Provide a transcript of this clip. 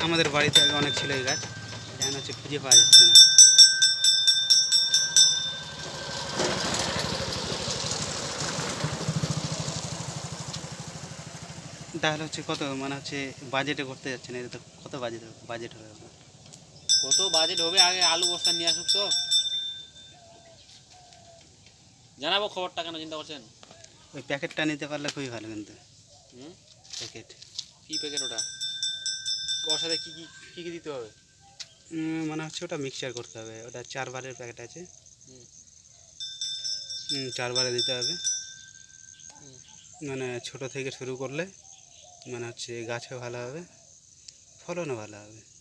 আমাদের বাড়িতে আগে অনেক ছিল এই গাছ, এখন হচ্ছে খুঁজে পাওয়া যাচ্ছে না। তাহলে হচ্ছে কত, মানে হচ্ছে বাজেটে করতে যাচ্ছে না, এটা তো কত বাজেট হবে আপনার? কত বাজেট হবে, আগে আলু বস্তা নিয়ে আসুক তো জানাবো খবরটা, কেন চিন্তা করছেন? ওই প্যাকেটটা নিতে পারলে খুবই ভালো কিন্তু। হুম, প্যাকেট কী প্যাকেট ওটা? ওর সাথে কী কী কী কী দিতে হবে? মানে হচ্ছে ওটা মিক্সচার করতে হবে, ওটা 4 বারের প্যাকেট আছে। হুম 4 বারে দিতে হবে। হুম। মানে ছোট থেকে শুরু করলে মানে হচ্ছে গাছও ভালো হবে, ফলনও ভালো হবে।